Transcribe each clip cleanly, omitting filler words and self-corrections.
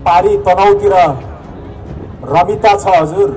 पारी तनहुँतिर रमिता छ हजुर।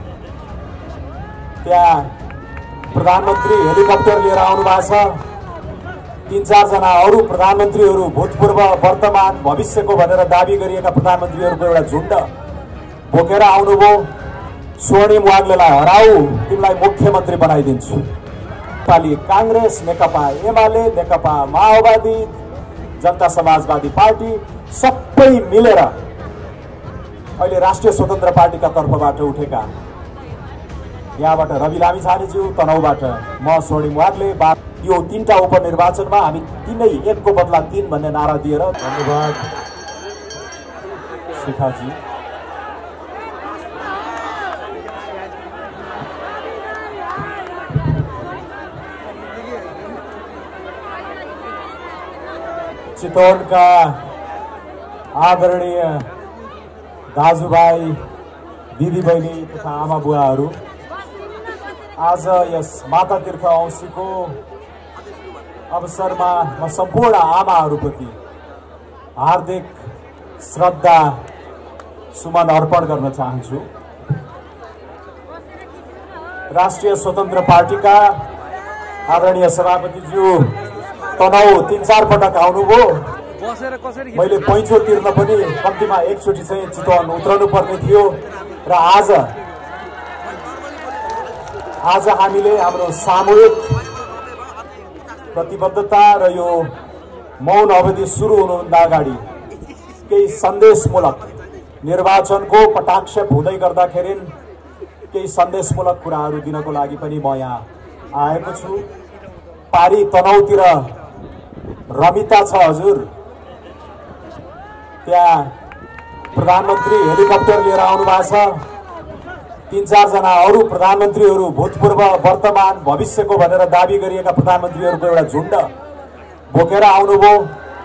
त्यहाँ प्रधानमन्त्री हेलिकप्टर लिएर आउनु भएको छ। 3-4 जना अरू प्रधानमन्त्रीहरू भूतपूर्व वर्तमान भविष्यको भनेर दाबी गरिएका प्रधानमन्त्रीहरूको एउटा झुण्ड बोकेर आउनुभयो। स्वर्णिम वाग्लेलाई हराऊ, तिमीलाई मुख्यमन्त्री बनाइदिन्छु। नेपाली कांग्रेस, नेकपा एमाले, नेकपा माओवादी, जनता समाजवादी पार्टी सबै मिलेर अहिले राष्ट्रिय स्वतन्त्र पार्टीका तर्फबाट उठेका यहाँबाट रवि लामिछानेज्यू, तनहुँबाट म स्वर्णिम वाग्ले, यो 3टा उपनिर्वाचनमा हामी तीनै 1 को बदला 3 भन्ने नारा दिएर। धन्यवाद शिखाजी। चितवनका आदरणीय दाजुभाइ, दिदीबहिनी तथा आमा बुवाहरू, आज यस माता तीर्थ औँसीको अवसरमा म सम्पूर्ण आमाहरूप्रति हार्दिक श्रद्धा सुमन अर्पण गर्न चाहन्छु। राष्ट्रिय स्वतन्त्र पार्टीका आदरणीय सभापतिज्यू तनहुँ 3-4 पटक आउनुभयो। मैले पैँचो तिर्न पनि कम्तीमा एकचोटि चाहिँ चितवन उत्रनु पर्ने थियो र आज हामीले हाम्रो सामूहिक प्रतिबद्धता र यो मौन अवधि सुरु हुनुभन्दा अगाडि केही सन्देशमूलक निर्वाचनको पटाक्षेप हुँदै गर्दाखेरि केही सन्देशमूलक कुराहरू दिनको लागि पनि म यहाँ आएको छु। पारी तनहुँतिर रमिता छ हजुर। त्यहाँ प्रधानमन्त्री हेलिकप्टर लिएर आउनु भएको छ। 3-4 जना अरू प्रधानमन्त्रीहरू भूतपूर्व वर्तमान भविष्यको भनेर दाबी गरिएका प्रधानमन्त्रीहरूको एउटा झुण्ड बोकेर आउनुभयो।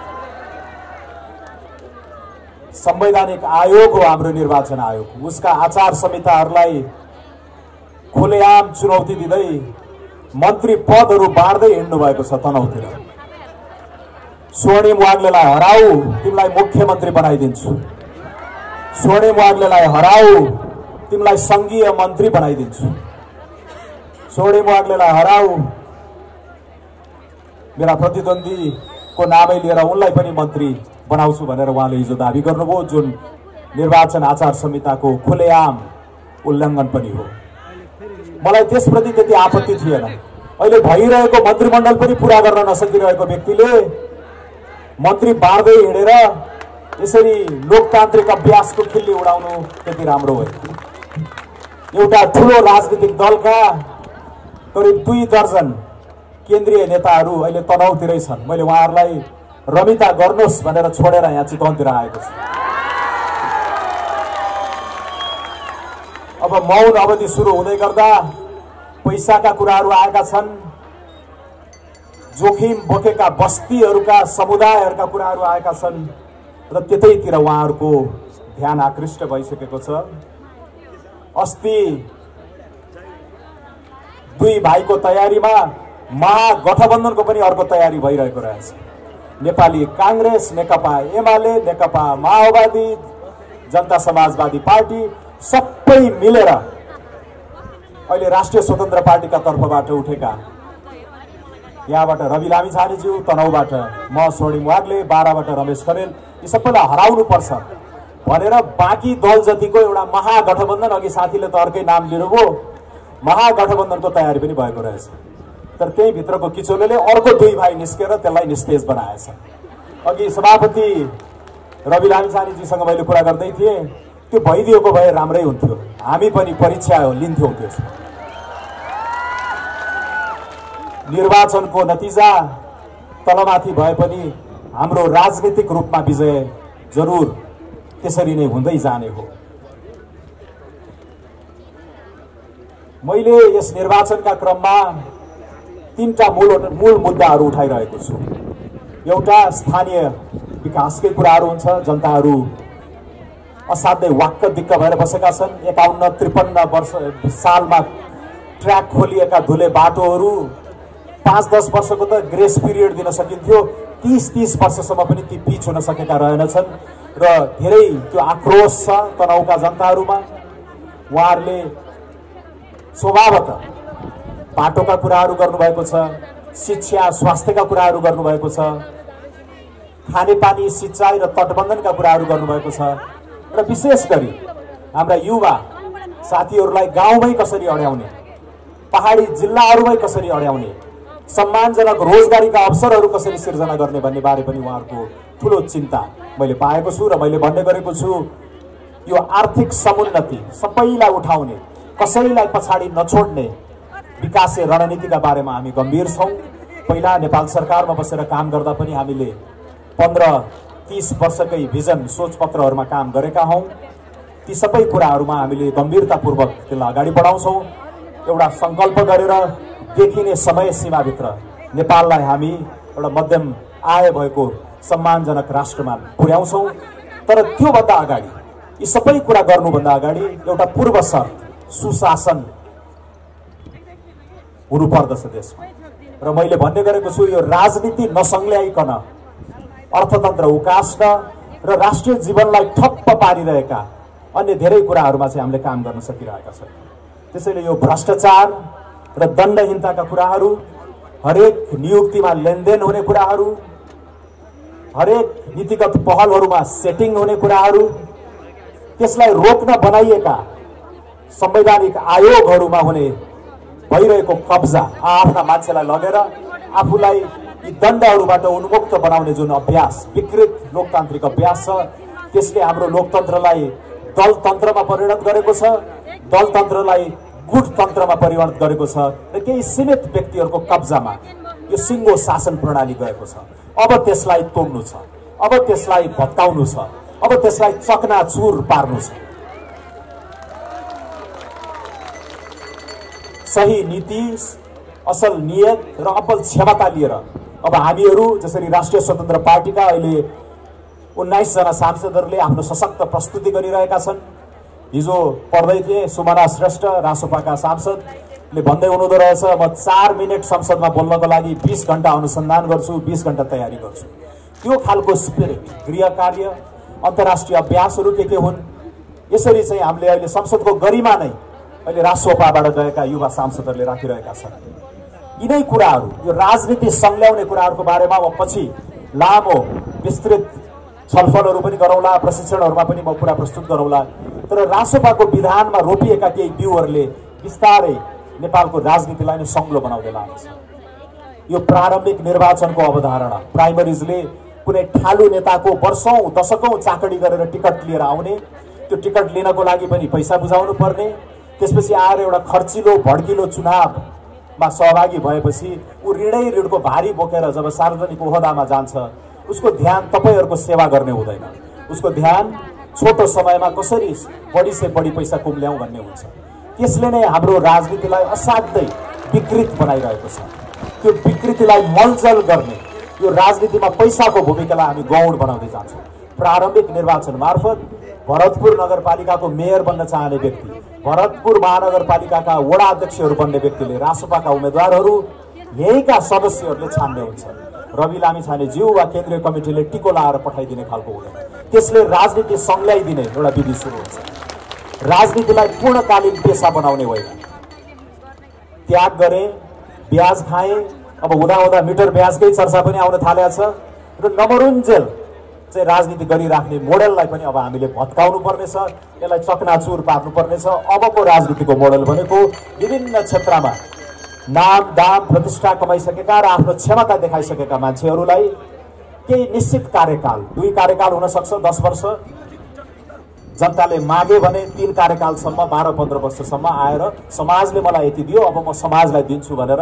संवैधानिक आयोग हो हाम्रो निर्वाचन आयोग, उसका आचार संहिताहरूलाई खुलेआम चुनौती दिँदै मन्त्री पदहरू बाँड्दै हिँड्नु भएको छ। तनहुँतिर स्वर्णिम वाग्लेलाई हराऊ, तिमीलाई मुख्यमन्त्री बनाइदिन्छु। स्वर्णिम वाग्लेलाई हराऊ, तिमीलाई संघीय मन्त्री बनाइदिन्छु। स्वर्णिम वाग्लेलाई हराऊ, मेरा प्रतिद्वन्द्वीको नामै लिएर उनलाई पनि मन्त्री बनाउँछु भनेर उहाँले हिजो दाबी गर्नुभयो, जुन निर्वाचन आचार संहिताको खुलेआम उल्लङ्घन पनि हो। मलाई त्यसप्रति त्यति आपत्ति थिएन। अहिले भइरहेको मन्त्रीमण्डल पनि पुरा गर्न नसकिरहेको व्यक्तिले मन्त्री बाँड्दै हिँडेर यसरी लोकतान्त्रिक अभ्यासको खिल्ली उडाउनु त्यति राम्रो होइन। एउटा ठुलो राजनीतिक दलका करिब 2 दर्जन केन्द्रीय नेताहरू अहिले तनहुँतिरै छन्। मैले उहाँहरूलाई रमिता गर्नुहोस् भनेर छोडेर यहाँ चितवनतिर आएको छु। अब मौन अवधि सुरु हुँदै गर्दा पैसाका कुराहरू आएका छन्, जोखिम बोकेका बस्तीहरूका समुदायहरूका कुराहरू आएका छन् र त्यतैतिर उहाँहरूको ध्यान आकृष्ट भइसकेको छ। अस्ति 2 भाइको तयारीमा महागठबन्धनको पनि अर्को तयारी भइरहेको रहेछ। नेपाली कांग्रेस, नेकपा एमाले, नेकपा माओवादी, जनता समाजवादी पार्टी सबै मिलेर अहिले राष्ट्रिय स्वतन्त्र पार्टीका तर्फबाट उठेका यहाँबाट रवि लामिछानेज्यू, तनहुँबाट म स्वर्णिम वाग्ले, बाराबाट रमेश खरेल, यी सबैलाई हराउनु पर्छ भनेर बाँकी दल जतिको एउटा महागठबन्धन, अघि साथीले त अर्कै नाम लिनुभयो, महागठबन्धनको तयारी पनि भएको रहेछ। तर त्यही भित्रको किचोलेले अर्को 2 भाइ निस्केर त्यसलाई निस्तेज बनाएछ। अघि सभापति रवि लामिछानेज्यूसँग मैले कुरा गर्दै थिएँ, त्यो भइदिएको भए राम्रै हुन्थ्यो, हामी पनि परीक्षा लिन्थ्यौँ। त्यसमा निर्वाचनको नतिजा तलमाथि भए पनि हाम्रो राजनीतिक रूपमा विजय जरुर त्यसरी नै हुँदै जाने हो। मैले यस निर्वाचनका क्रममा 3टा मूल मुद्दाहरू उठाइरहेको छु। एउटा स्थानीय विकासकै कुराहरू हुन्छ। जनताहरू असाध्यै वाक्क दिक्क भएर बसेका छन्। 51-53 सालमा ट्र्याक खोलिएका धुले बाटोहरू 5-10 वर्षको त ग्रेस पिरियड दिन सकिन्थ्यो, 30-30 वर्षसम्म पनि ती पिच हुन सकेका रहेनछन् र धेरै त्यो आक्रोश छ तनहुका जनताहरूमा। उहाँहरूले स्वभावतः बाटोका कुराहरू गर्नुभएको छ, शिक्षा स्वास्थ्यका कुराहरू गर्नुभएको छ, खानेपानी सिँचाइ र तटबन्धनका कुराहरू गर्नुभएको छ र विशेष गरी हाम्रा युवा साथीहरूलाई गाउँमै कसरी अड्याउने, पहाडी जिल्लाहरूमै कसरी अड्याउने, सम्मानजनक रोजगारीका अवसरहरू कसरी सिर्जना गर्ने भन्ने बारे पनि उहाँहरूको ठुलो चिन्ता मैले पाएको छु। र मैले भन्ने गरेको छु यो आर्थिक समुन्नति सबैलाई उठाउने, कसैलाई पछाडि नछोड्ने विकासे रणनीतिका बारेमा हामी गम्भीर छौँ। पहिला नेपाल सरकारमा बसेर काम गर्दा पनि हामीले 15-30 वर्षकै भिजन सोचपत्रहरूमा काम गरेका हौँ। ती सबै कुराहरूमा हामीले गम्भीरतापूर्वक त्यसलाई अगाडि बढाउँछौँ। एउटा सङ्कल्प गरेर देखिने समय सीमाभित्र नेपाललाई हामी एउटा मध्यम आय भएको सम्मानजनक राष्ट्रमा पुर्याउँछौँ। तर त्योभन्दा अगाडि, यी सबै कुरा गर्नुभन्दा अगाडि एउटा पूर्व शर्त सुशासन हुनुपर्दछ देशमा। र मैले भन्ने गरेको छु यो राजनीति नसंल्याइकन अर्थतन्त्र उकास्न र राष्ट्रिय जीवनलाई ठप्प पारिरहेका अन्य धेरै कुराहरूमा चाहिँ हामीले काम गर्न सकिरहेका छौँ। त्यसैले यो भ्रष्टाचार र दण्डहीनताका कुराहरू, हरेक नियुक्तिमा लेनदेन हुने कुराहरू, हरेक नीतिगत पहलहरूमा सेटिङ हुने कुराहरू, त्यसलाई रोक्न बनाइएका संवैधानिक आयोगहरूमा हुने भइरहेको कब्जा, आफ्ना मान्छेलाई लगेर आफूलाई यी दण्डहरूबाट उन्मुक्त बनाउने जुन अभ्यास, विकृत लोकतान्त्रिक अभ्यास छ, त्यसले हाम्रो लोकतन्त्रलाई दलतन्त्रमा परिणत गरेको छ, दलतन्त्रलाई गुटतन्त्रमा परिणत गरेको छ र केही सीमित व्यक्तिहरूको कब्जामा यो सिङ्गो शासन प्रणाली गएको छ। अब त्यसलाई तोड्नु छ, अब त्यसलाई भत्काउनु छ, अब त्यसलाई चकनाचुर पार्नु छ। सही नीति, असल नियत र अब्बल क्षमता लिएर अब हामीहरू जसरी राष्ट्रिय स्वतन्त्र पार्टीका अहिले 19 जना सांसदहरूले आफ्नो सशक्त प्रस्तुति गरिरहेका छन्। हिजो पढ्दै थिए सुमना श्रेष्ठ रासोपाका सांसदले भन्दै हुनुहुँदो रहेछ, म 4 मिनट संसदमा बोल्नको लागि 20 घण्टा अनुसन्धान गर्छु, 20 घण्टा तयारी गर्छु। त्यो खालको स्पिरिट, गृह कार्य, अन्तर्राष्ट्रिय अभ्यासहरू के हुन्, यसरी चाहिँ हामीले अहिले संसदको गरिमा नै अहिले रासोपाबाट गएका युवा सांसदहरूले राखिरहेका छन्। यिनै कुराहरू, यो राजनीति संल्याउने कुराहरूको बारेमा म पछि लामो विस्तृत छलफलहरू पनि गरौँला, प्रशिक्षणहरूमा पनि म कुरा प्रस्तुत गरौँला। तर रासोपाको विधानमा रोपिएका केही बिउहरूले बिस्तारै नेपालको राजनीतिलाई नै सङ्लो बनाउँदै लानेछ। यो प्रारम्भिक निर्वाचनको अवधारणा, प्राइमरिजले कुनै ठालु नेताको वर्षौं दशकौं चाकडी गरेर टिकट लिएर आउने, त्यो टिकट लिनको लागि पनि पैसा बुझाउनु पर्ने, त्यसपछि आएर एउटा खर्चिलो भड्किलो चुनावमा सहभागी भएपछि ऊ ऋणको भारी बोकेर जब सार्वजनिक ओहदामा जान्छ, उसको ध्यान तपाईहरूको सेवा गर्ने हुँदैन, उसको ध्यान छोटो समयमा कसरी बढी से बढी पैसा कुम्ल्याउँ भन्ने हुन्छ। त्यसले नै हाम्रो राजनीतिलाई असाध्यै विकृत बनाइरहेको छ। त्यो विकृतिलाई मलजल गर्ने, यो राजनीतिमा पैसाको भूमिकालाई हामी गौण बनाउँदै जान्छौँ। प्रारम्भिक निर्वाचन मार्फत भरतपुर नगरपालिकाको मेयर बन्न चाहने व्यक्ति, भरतपुर महानगरपालिकाका वडा अध्यक्षहरू बन्ने व्यक्तिले, रासोपाका उम्मेदवारहरू, यहीँका सदस्यहरूले छान्ने हुन्छ। रवि लामिछानेज्यू वा केन्द्रीय कमिटीले टिको लाएर पठाइदिने खालको हुँदैन। त्यसले राजनीति संल्याइदिने एउटा विधि सुरु हुन्छ। राजनीतिलाई पूर्णकालीन पेसा बनाउने होइन। त्याग गरे, ब्याज खाए, अब हुँदा मिटर ब्याजकै चर्चा पनि आउन थालेको छ र नमरुन्जेल चाहिँ राजनीति गरिराख्ने मोडेललाई पनि अब हामीले भत्काउनु पर्नेछ, यसलाई चकनाचुर पार्नु पर्नेछ। अबको राजनीतिको मोडेल भनेको विभिन्न क्षेत्रमा नाम दाम प्रतिष्ठा कमाइसकेका र आफ्नो क्षमता देखाइसकेका मान्छेहरूलाई केही निश्चित कार्यकाल, 2 कार्यकाल हुन सक्छ, 10 वर्ष, जनताले मागे भने 3 कार्यकालसम्म 12-15 वर्षसम्म आएर समाजले मलाई यति दियो, अब म समाजलाई दिन्छु भनेर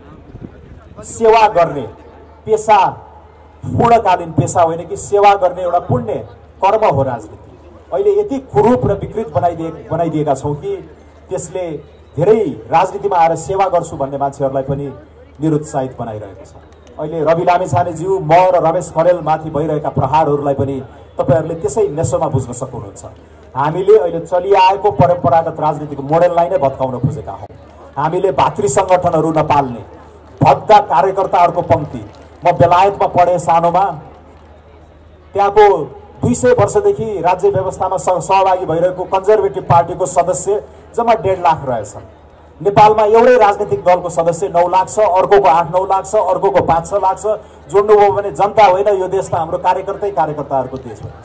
सेवा गर्ने पेसा, पूर्णकालीन पेसा होइन कि सेवा गर्ने एउटा पुण्य कर्म हो राजनीति। अहिले यति कुरूप र विकृत बनाइदिएका छौँ कि त्यसले धेरै राजनीतिमा आएर सेवा गर्छु भन्ने मान्छेहरूलाई पनि निरुत्साहित बनाइरहेको छ। अहिले रवि लामिछानेज्यू, म र रमेश खरेल माथि भइरहेका प्रहारहरूलाई पनि तपाईहरूले त्यसै नेसोमा बुझ्न सक्नुहुन्छ। हामीले अहिले चलिआएको परम्परागत राजनीतिको मोडेललाई नै भत्काउन खोजेका हौँ। हामीले भातृ सङ्गठनहरू नपाल्ने, भद्दा कार्यकर्ताहरूको पङ्क्ति, म बेलायतमा पढेँ सानोमा, त्यहाँको 200 वर्षदेखि राज्य व्यवस्थामा सहभागी भइरहेको कन्जर्भेटिभ पार्टीको सदस्य जम्मा 1.5 लाख रहेछन्। नेपालमा एउटै राजनीतिक दलको सदस्य 9 लाख छ, अर्कोको 8-9 लाख छ, अर्कोको 5-6 लाख छ। जोड्नुभयो भने जनता होइन, यो देश त हाम्रो कार्यकर्ताहरूको देश हो।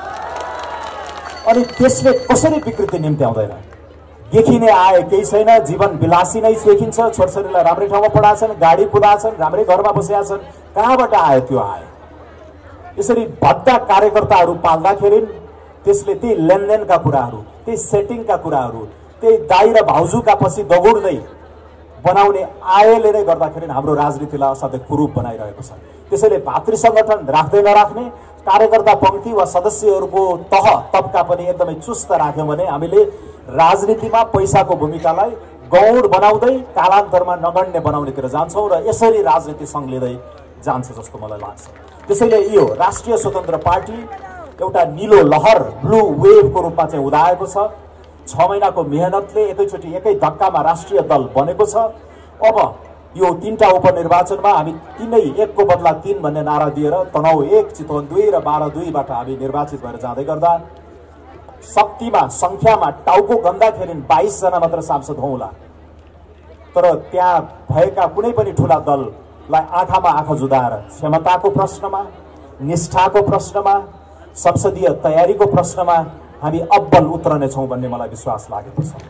अनि त्यसले कसरी विकृति निम्त्याउँदैन? देखिने आए केही छैन, जीवन विलासी नै देखिन्छ। छोरछोरीलाई राम्रै ठाउँमा पढाछन्, गाडी कुदाछन्, राम्रै घरमा बसेका छन्। कहाँबाट आयो त्यो आए? यसरी भद्दा कार्यकर्ताहरू पाल्दाखेरि त्यसले ती लेनदेनका कुराहरू, ती सेटिङका कुराहरू, त्यही दाइ र भाउजूका पछि दगुड्दै बनाउने आयले नै गर्दाखेरि हाम्रो राजनीतिलाई असाध्यै कुरूप बनाइरहेको छ। त्यसैले भातृ सङ्गठन राख्दै नराख्ने, कार्यकर्ता पंक्ति वा सदस्यहरूको तबका पनि एकदमै चुस्त राख्यौँ भने हामीले राजनीतिमा पैसाको भूमिकालाई गौण बनाउँदै कालान्तरमा नगण्य बनाउनेतिर जान्छौँ र यसरी राजनीति सङ्घलिँदै जान्छ जस्तो मलाई लाग्छ। त्यसैले यो राष्ट्रिय स्वतन्त्र पार्टी एउटा निलो लहर, ब्लू वेभको रूपमा चाहिँ उदाएको छ। 6 महिनाको मेहनतले एकैचोटि एकै धक्कामा राष्ट्रिय दल बनेको छ। अब यो 3टा उपनिर्वाचनमा हामी 3 1को बदला 3 भन्ने नारा दिएर तनहुँ 1, चितवन 2 र बारा 2बाट हामी निर्वाचित भएर जाँदै गर्दा शक्तिमा, संख्यामा टाउको गन्दाखेरि 22 जना मात्र सांसद हौँला। तर त्यहाँ भएका कुनै पनि ठुला दललाई आँखामा आँखा जुदाएर क्षमताको प्रश्नमा, निष्ठाको प्रश्नमा, संसदीय तयारीको प्रश्नमा हामी अब्बल उत्रनेछौँ भन्ने मलाई विश्वास लागेको छ।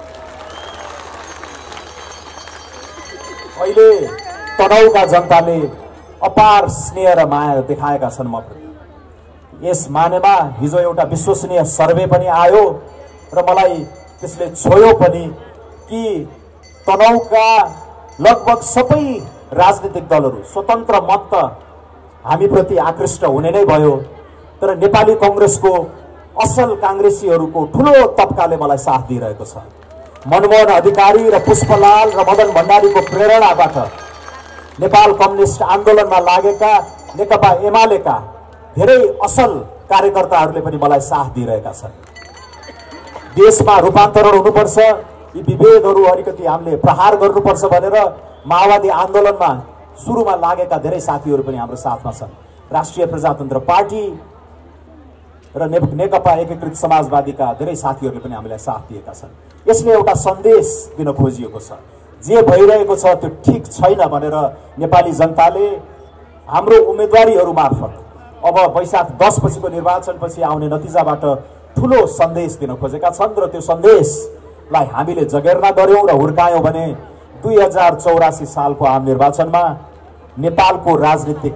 अहिले तनहुँका जनताले अपार स्नेह र माया देखाएका छन् मप्रति। यस मानेमा हिजो एउटा विश्वसनीय सर्वे पनि आयो र मलाई त्यसले छोयो पनि कि तनहुँका लगभग सबै राजनीतिक दलहरू स्वतन्त्र मत त हामीप्रति आकृष्ट हुने नै भयो, तर नेपाली कांग्रेसको असल कांग्रेसीहरूको ठुलो तबकाले मलाई साथ दिइरहेको छ। मनमोहन अधिकारी र पुष्पलाल र मदन भण्डारीको प्रेरणाबाट नेपाल कम्युनिस्ट आन्दोलनमा लागेका नेकपा एमालेका धेरै असल कार्यकर्ताहरूले पनि मलाई साथ दिइरहेका छन्। देशमा रूपान्तरण हुनुपर्छ, यी विभेदहरू अलिकति हामीले प्रहार गर्नुपर्छ भनेर माओवादी आन्दोलनमा सुरुमा लागेका धेरै साथीहरू पनि हाम्रो साथमा छन्। राष्ट्रिय प्रजातन्त्र पार्टी र नेकपा एकीकृत समाजवादीका धेरै साथीहरूले पनि हामीलाई साथ दिएका छन्। यसले एउटा सन्देश दिन खोजिएको छ, जे भइरहेको छ त्यो ठिक छैन भनेर नेपाली जनताले हाम्रो उम्मेदवारीहरू मार्फत अब वैशाख 10 पछिको निर्वाचनपछि आउने नतिजाबाट ठुलो सन्देश दिन खोजेका छन् र त्यो सन्देशलाई हामीले जगेर्ना गर्यौं र हुर्कायौं भने 2084 सालको आम निर्वाचनमा नेपालको राजनीतिक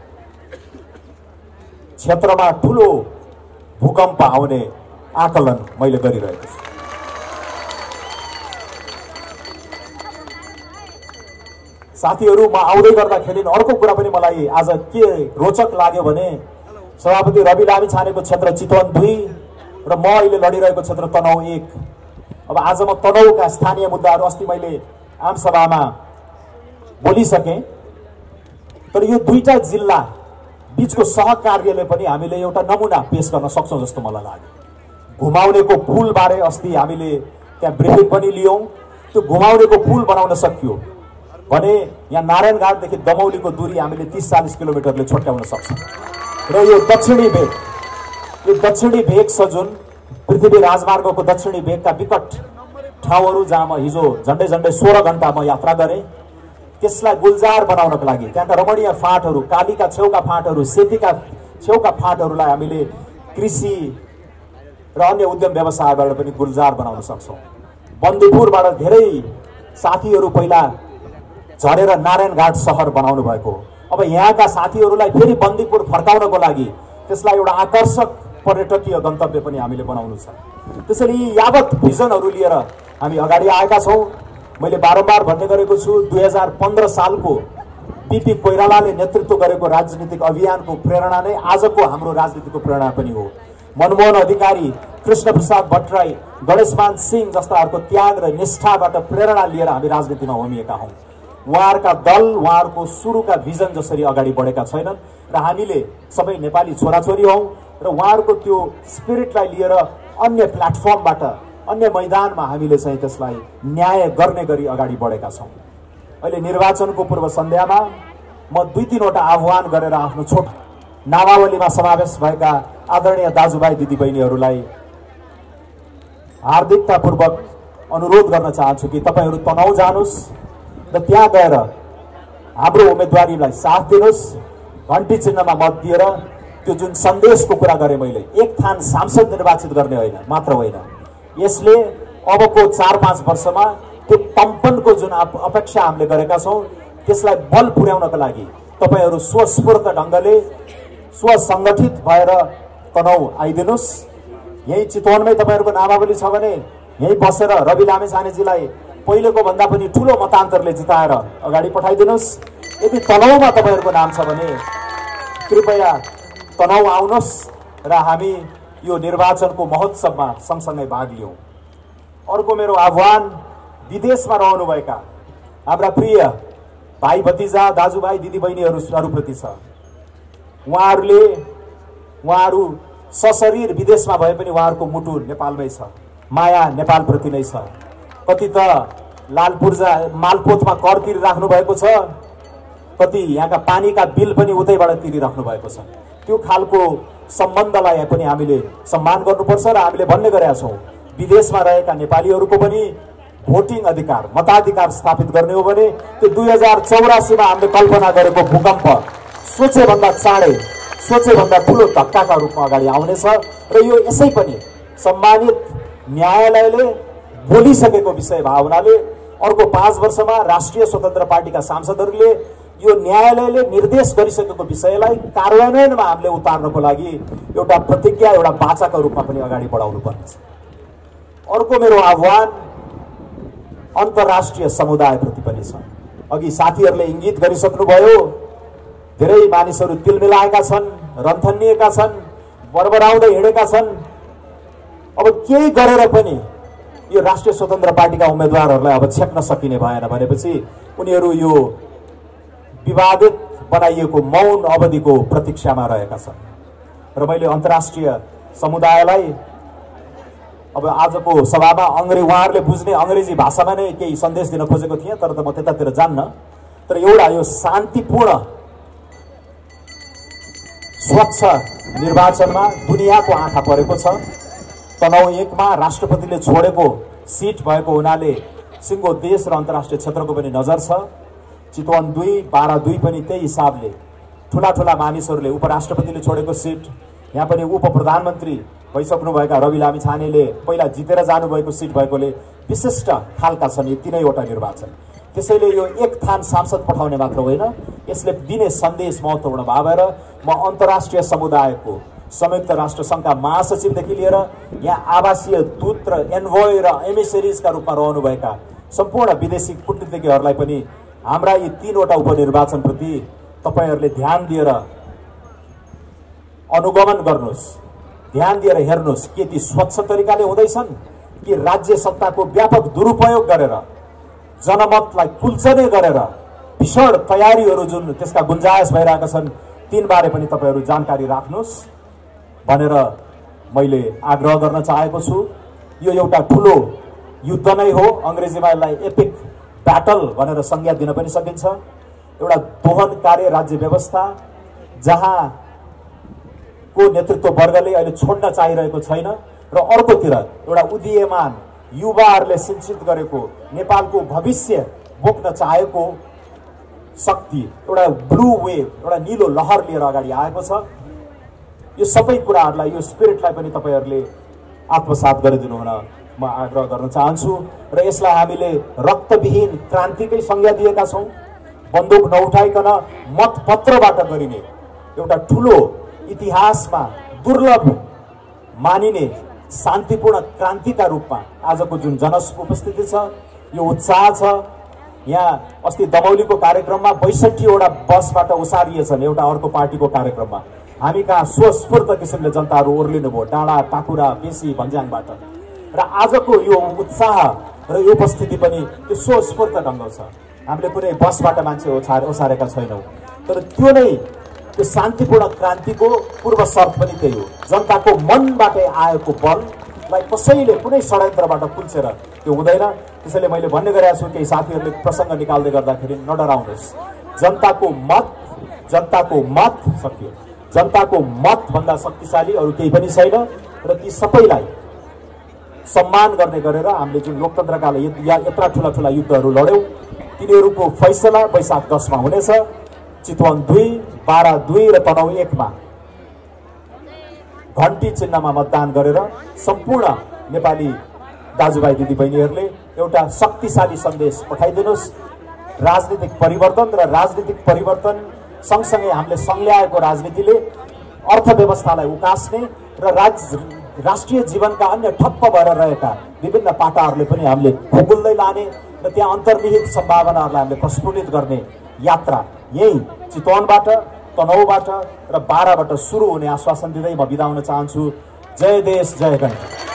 क्षेत्रमा ठुलो भूकम्प आउने आकलन मैले गरिरहेको छु। साथीहरू, म आउँदै गर्दाखेरि अर्को कुरा पनि मलाई आज के रोचक लाग्यो भने सभापति रवि लामिछानेको क्षेत्र चितवन 2 र म अहिले लडिरहेको क्षेत्र तनहुँ 1। अब आज म तनहुँका स्थानीय मुद्दाहरू अस्ति मैले आमसभामा बोलिसकेँ, तर यो दुईटा जिल्ला बीचको सहकार्यले पनि हामीले एउटा नमुना पेश गर्न सक्छौं जस्तो मलाई लाग्यो। घुमाउनेको पुल बारे अस्ति हामीले त्यहाँ ब्रिफिङ पनि लियौं। त्यो घुमाउनेको पुल बनाउन सकियो भने यहाँ नारायणघाटदेखि दमौलीको दूरी हामीले 30-40 किलोमिटरले छोट्याउन सक्छौं। र यो दक्षिणी भेग छ जुन पृथ्वी राजमार्गको दक्षिणी भेगका विकट ठाउँहरू जहाँ म हिजो झन्डै 16 घण्टा म यात्रा गरेँ, त्यसलाई गुलजार बनाउनको लागि त्यहाँका रमणीय फाँटहरू, कालीका छेउका फाँटहरू, सेतीका छेउका फाँटहरूलाई हामीले कृषि र अन्य उद्यम व्यवसायबाट पनि गुलजार बनाउन सक्छौं। बन्दीपुरबाट धेरै साथीहरू पहिला झरेर नारायणघाट शहर बनाउनु भएको, अब यहाँका साथीहरूलाई फेरि बन्दीपुर फर्काउनको लागि त्यसलाई एउटा आकर्षक पर्यटकीय गन्तव्य पनि हामीले बनाउनु छ। त्यसैले यावत भिजनहरू लिएर हामी अगाडि आएका छौं। मैले बारम्बार भन्ने गरेको छु, 2015 सालको बीपी कोइरालाले नेतृत्व गरेको राजनीतिक अभियानको प्रेरणा नै आजको हाम्रो राजनीतिको प्रेरणा पनि हो। मनमोहन अधिकारी, कृष्ण प्रसाद भट्टराई, गणेशमान सिंह जस्ताहरूको त्याग र निष्ठाबाट प्रेरणा लिएर हामी राजनीतिमा होमिएका हौं। उहाँहरूका दल, उहाँहरूको सुरुका भिजन जसरी अगाडि बढेका छैनन् र हामीले सबै नेपाली छोराछोरी हौं र उहाँहरूको त्यो स्पिरिटलाई लिएर अन्य प्लेटफर्मबाट, अन्य मैदानमा हामीले चाहिँ त्यसलाई न्याय गर्ने गरी अगाडि बढेका छौं। अहिले निर्वाचनको पूर्व सन्ध्यामा म 2-3 वटा आह्वान गरेर आफ्नो नामावलीमा समावेश भएका आदरणीय दाजुभाइ दिदीबहिनीहरूलाई हार्दिकतापूर्वक अनुरोध गर्न चाहन्छु कि तपाईहरू तनहुँ जानुस् र त्यहाँ गएर हाम्रो उम्मेदवारीलाई साथ दिनुस्। घण्टी चिन्हमा मत दिएर त्यो जुन सन्देशको कुरा गरे मैले, एक थान सांसद निर्वाचित गर्ने होइन मात्र होइन, यसले अबको 4-5 वर्षमा त्यो कम्पनको जुन अपेक्षा हामीले गरेका छौँ त्यसलाई बल पुर्याउनका लागि तपाईहरू स्वस्फूर्त ढङ्गले स्वसङ्गठित भएर तनहुँ आइदिनुस्। यही चितवनमै तपाईहरूको नामावली छ भने यही बसेर रवि लामिछानेजीलाई पहिलेको भन्दा पनि ठुलो मतान्तरले जिताएर अगाडि पठाइदिनुस्। यदि तनहुँमा तपाईहरूको नाम छ भने कृपया तनहुँ आउनुहोस् र हामी यो निर्वाचनको महोत्सवमा सँगसँगै भाग लियौँ। अर्को मेरो आह्वान विदेशमा रहनुभएका हाम्रा प्रिय भाइ भतिजा दाजुभाइ दिदीबहिनीहरूप्रति छ। उहाँहरू सशरीर विदेशमा भए पनि उहाँहरूको मुटु नेपालमै छ, माया नेपालप्रति नै छ। कति त मालपोतमा कर तिरिराख्नु भएको छ, कति यहाँका पानीका बिल पनि उतैबाट तिरिराख्नु भएको छ। त्यो खालको सम्बन्धलाई पनि हामीले सम्मान गर्नुपर्छ र हामीले भन्ने गरेका छौँ विदेशमा रहेका नेपालीहरूको पनि भोटिङ अधिकार मताधिकार स्थापित गर्ने हो भने त्यो 2084मा हामीले कल्पना गरेको भूकम्प सोचेभन्दा चाँडै सोचेभन्दा ठुलो धक्काका रूपमा अगाडि आउनेछ। र यो यसै पनि सम्मानित न्यायालयले बोलिसकेको विषय भए हुनाले अर्को 5 वर्षमा राष्ट्रिय स्वतन्त्र पार्टीका सांसदहरूले यो न्यायालयले निर्देश गरिसकेको विषयलाई कार्यान्वयनमा हामीले उतार्नको लागि एउटा प्रतिज्ञा एउटा बाचाका रूपमा पनि अगाडि बढाउनु पर्नेछ। अर्को मेरो आह्वान अन्तर्राष्ट्रिय समुदायप्रति पनि छ। अघि साथीहरूले इङ्गित गरिसक्नुभयो, धेरै मानिसहरू तिल मिलाएका छन्, रन्थनिएका छन्, बरबराउँदै हिँडेका छन्। अब केही गरेर पनि यो राष्ट्रिय स्वतन्त्र पार्टीका उम्मेदवारहरूलाई अब छेक्न सकिने भएन भनेपछि उनीहरू यो विवादित बनाइएको मौन अवधिको प्रतीक्षामा रहेका छन्। र मैले अन्तर्राष्ट्रिय समुदायलाई अब आजको सभामा उहाँहरूले बुझ्ने अङ्ग्रेजी भाषामा नै केही सन्देश दिन खोजेको थिएँ, तर त म त्यतातिर जान्न। तर एउटा यो शान्तिपूर्ण स्वच्छ निर्वाचनमा दुनियाँको आँखा परेको छ। तनहुँ 1मा राष्ट्रपतिले छोडेको सिट भएको हुनाले सिङ्गो देश र अन्तर्राष्ट्रिय क्षेत्रको पनि नजर छ। चितवन 2, बारा 2 पनि त्यही हिसाबले ठुला ठुला मानिसहरूले उपराष्ट्रपतिले छोडेको सिट, यहाँ पनि उप प्रधानमन्त्री भइसक्नुभएका रवि लामिछानेले पहिला जितेर जानुभएको सिट भएकोले विशिष्ट खालका छन् यी तीनैवटा निर्वाचन। त्यसैले यो एक थान सांसद पठाउने मात्र होइन, यसले दिने सन्देश महत्त्वपूर्ण भएर म अन्तर्राष्ट्रिय समुदायको संयुक्त राष्ट्र सङ्घका महासचिवदेखि लिएर यहाँ आवासीय दूत र एन्भोय र एमिसेरिजका रूपमा रहनुभएका सम्पूर्ण विदेशी कूटनीतिज्ञहरूलाई पनि हाम्रा यी 3वटा उपनिर्वाचनप्रति तपाईहरूले ध्यान दिएर अनुगमन गर्नुहोस्, ध्यान दिएर हेर्नुहोस् के ती स्वच्छ तरिकाले हुँदैछन् कि राज्य सत्ताको व्यापक दुरुपयोग गरेर जनमतलाई कुल्चने गरेर भीषण तयारीहरू जुन त्यसका गुन्जायस भइरहेका छन् तीनबारे पनि तपाईहरू जानकारी राख्नुहोस् भनेर मैले आग्रह गर्न चाहेको छु। यो एउटा ठुलो युद्ध नै हो, अङ्ग्रेजीमा यसलाई एपिक ब्याटल भनेर संज्ञा दिन पनि सकिन्छ। एउटा दोहनकारी राज्य व्यवस्था जहाँ को नेतृत्व वर्गले अहिले छोड्न चाहिरहेको छैन र अर्कोतिर एउटा उदीयमान युवाहरूले सिंचित गरेको नेपालको भविष्य बोक्न चाहेको शक्ति एउटा ब्लू वेभ एउटा नीलो लहर लिएर अगाडि आएको छ। यो सबै कुराहरूलाई यो स्पिरिटलाई पनि तपाईहरूले आत्मसात गरिदिनु हुन म आग्रह गर्न चाहन्छु र यसलाई हामीले रक्तविहीन क्रान्तिकै संज्ञा दिएका छौँ। बन्दुक नउठाइकन मतपत्रबाट गरिने एउटा ठुलो इतिहासमा दुर्लभ मानिने शान्तिपूर्ण क्रान्तिका रूपमा आजको जुन उपस्थिति छ यो उत्साह छ। यहाँ अस्ति दमौलीको कार्यक्रममा 62वटा बसबाट उसारिएछन् एउटा अर्को पार्टीको कार्यक्रममा। हामी कहाँ स्वस्फूर्त किसिमले जनताहरू ओर्लिनुभयो डाँडा टाकुरा बेसी भन्ज्याङबाट र आजको यो उत्साह र यो उपस्थिति पनि त्यो स्वस्फूर्त ढङ्ग छ। हामीले कुनै बसबाट मान्छे ओसारेका छैनौँ, तर त्यो नै त्यो शान्तिपूर्ण क्रान्तिको पूर्व शर्त पनि त्यही हो। जनताको मनबाटै आएको बललाई कसैले कुनै षड्यन्त्रबाट कुल्चेर त्यो हुँदैन। त्यसैले मैले भन्ने गरेको छु, केही साथीहरूले प्रसङ्ग निकाल्दै गर्दाखेरि नडराउनुहोस्। जनताको मत सकियो, जनताको मत भन्दा शक्तिशाली अरू केही पनि छैन र ती सबैलाई सम्मान गर्ने गरेर हामीले जुन लोकतन्त्रका लागि यत्रा ठूला ठूला युद्धहरू लड्यौं तिनीहरूको फैसला वैशाख 10 मा हुनेछ। चितवन 2, बारा 2 र तनहुँ 1 मा घण्टी चिन्हमा मतदान गरेर सम्पूर्ण नेपाली दाजुभाइ दिदीबहिनीहरूले एउटा शक्तिशाली सन्देश पठाइदिनुस्। राजनीतिक परिवर्तन र राजनीतिक परिवर्तन सँगसँगै हामीले संल्याएको राजनीतिले अर्थव्यवस्थालाई उकास्ने र राष्ट्रिय जीवनका अन्य ठप्प भएर रहेका विभिन्न पाटाहरूले पनि हामीले खुकुल्दै लाने र त्यहाँ अन्तर्निहित सम्भावनाहरूलाई हामीले प्रस्फुटित गर्ने यात्रा यही चितवनबाट, तनहुँबाट र बाराबाट सुरु हुने आश्वासन दिँदै म बिदा हुन चाहन्छु। जय देश, जय गणतन्त्र।